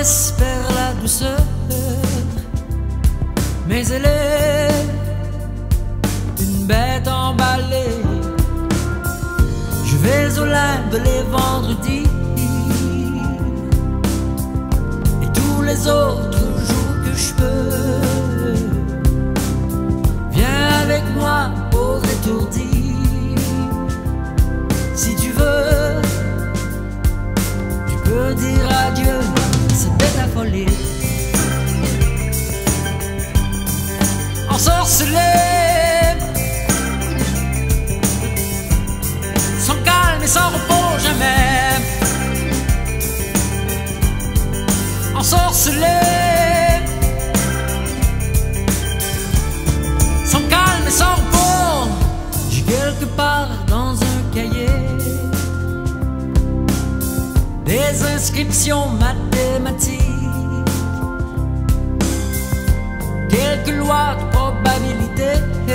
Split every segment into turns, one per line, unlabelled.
espère la douceur, mais elle est une bête emballée. Je vais au Limbe les vendredis et tous les autres jours que je peux. Viens avec moi, pauvre étourdi, si tu veux. Tu peux dire adieu, cette bête affolée, ensorcelée, sans calme et sans repos jamais, ensorcelée, sans calme et sans repos. J'ai quelque part dans un cahier des inscriptions mathématiques, quelques lois de probabilité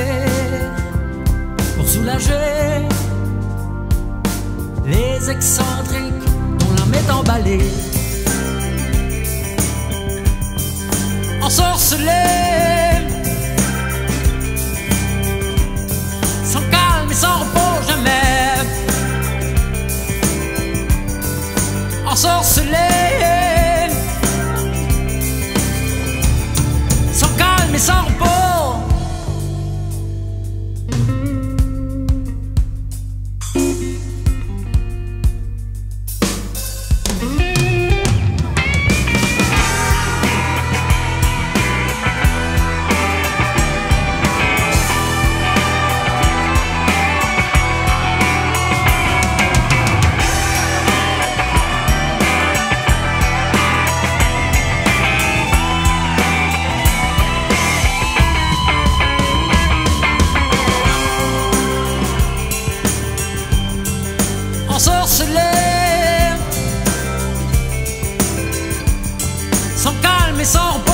pour soulager les excentriques dont l'âme est emballée, ensorcelée, sans calme et sans repos jamais, ensorcelée, sans calme et sans repos. Ensorcelée, sans calme et sans repos.